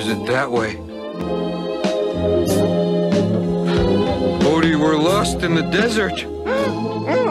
it that way. Odie, we're lost in the desert.